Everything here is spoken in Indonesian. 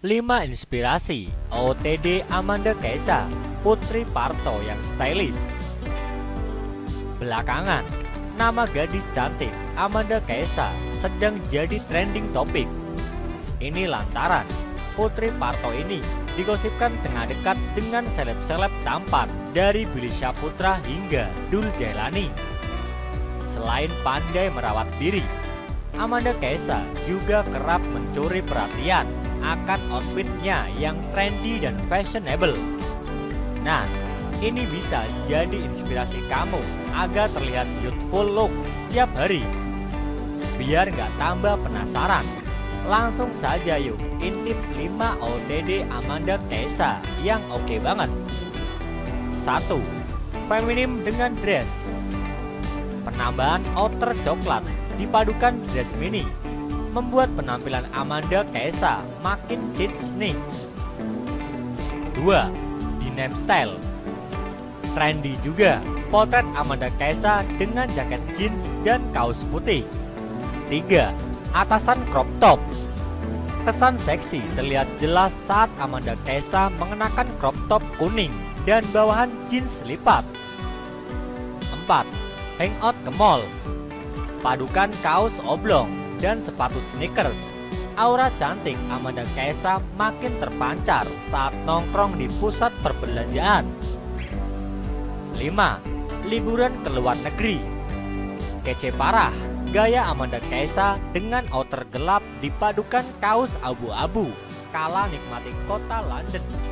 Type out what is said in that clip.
5 inspirasi OOTD Amanda Kaisa, Putri Parto yang stylish. Belakangan, nama gadis cantik Amanda Kaisa sedang jadi trending topik. Ini lantaran Putri Parto ini digosipkan tengah dekat dengan seleb-seleb tampan dari Billy Syahputra hingga Dul Jailani. Selain pandai merawat diri, Amanda Kaisa juga kerap mencuri perhatian akan outfitnya yang trendy dan fashionable. Nah, ini bisa jadi inspirasi kamu agar terlihat youthful look setiap hari. Biar nggak tambah penasaran, langsung saja yuk intip 5 OOTD Amanda Kaisa yang oke banget. 1. Feminim dengan dress. Penambahan outer coklat dipadukan dress mini membuat penampilan Amanda Kaisa makin chic nih. 2. Denim style. Trendy juga potret Amanda Kaisa dengan jaket jeans dan kaos putih. 3. Atasan crop top. Kesan seksi terlihat jelas saat Amanda Kaisa mengenakan crop top kuning dan bawahan jeans lipat. 4. Hangout ke mall. Padukan kaos oblong dan sepatu sneakers, aura cantik Amanda Kaisa makin terpancar saat nongkrong di pusat perbelanjaan. 5. Liburan ke luar negeri. Kece parah gaya Amanda Kaisa dengan outer gelap dipadukan kaos abu-abu kala nikmati kota London.